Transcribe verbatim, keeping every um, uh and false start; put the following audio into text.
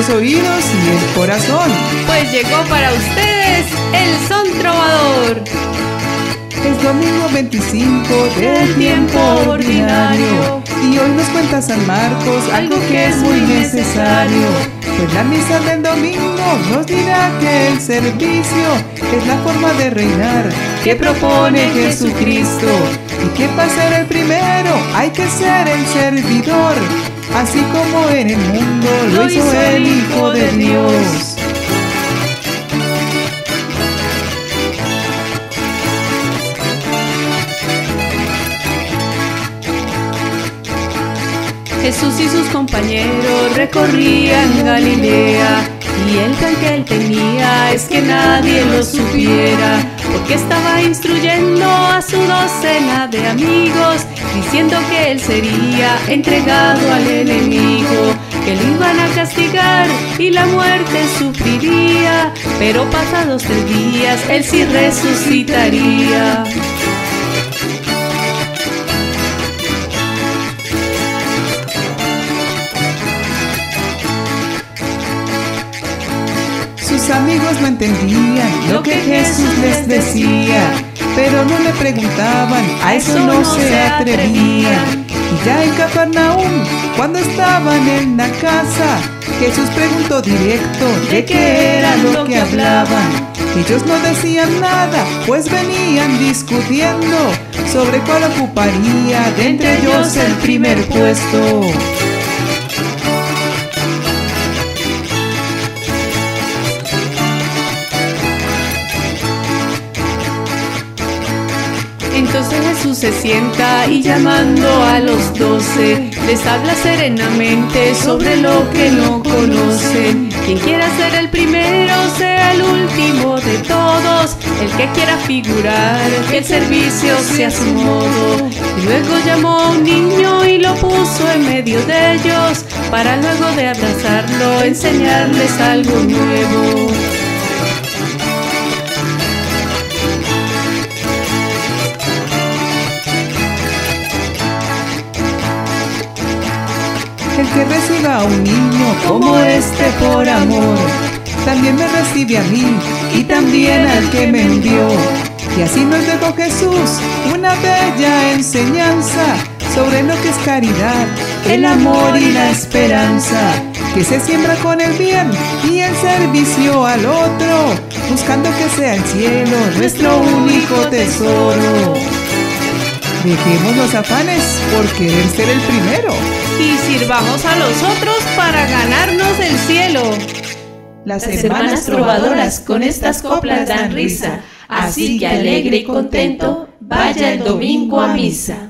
los oídos y el corazón, pues llegó para ustedes el son trovador. Es domingo veinticinco del tiempo ordinario y hoy nos cuenta San Marcos algo que es muy necesario. Pues la misa del domingo nos dirá que el servicio es la forma de reinar que propone Jesucristo, y que para ser el primero hay que ser el servidor, así como en el mundo lo hizo el Hijo de Dios. Jesús y sus compañeros recorrían Galilea, y el plan que él tenía es que nadie lo supiera, porque estaba instruyendo a su docena de amigos, diciendo que él sería entregado al enemigo, que lo iban a castigar y la muerte sufriría, pero pasados tres días él sí resucitaría. Sus amigos no entendían lo que Jesús les decía, pero no le preguntaban, a eso no se atrevían. Y ya en Cafarnaúm, cuando estaban en la casa, Jesús preguntó directo de qué era lo que hablaban. Ellos no decían nada, pues venían discutiendo sobre cuál ocuparía de entre ellos el primer puesto. Entonces Jesús se sienta y llamando a los doce, les habla serenamente sobre lo que no conocen. Quien quiera ser el primero sea el último de todos, el que quiera figurar, que el servicio sea su modo. Y luego llamó a un niño y lo puso en medio de ellos, para luego de abrazarlo enseñarles algo nuevo. El que reciba a un niño como este por amor, también me recibe a mí y también al que me envió. Y así nos dejó Jesús una bella enseñanza sobre lo que es caridad, el amor y la esperanza, que se siembra con el bien y el servicio al otro, buscando que sea el cielo nuestro único tesoro. Dejemos los afanes por querer ser el primero y sirvamos a los otros para ganarnos el cielo. Las hermanas trovadoras con estas coplas dan risa, así que alegre y contento vaya el domingo a misa.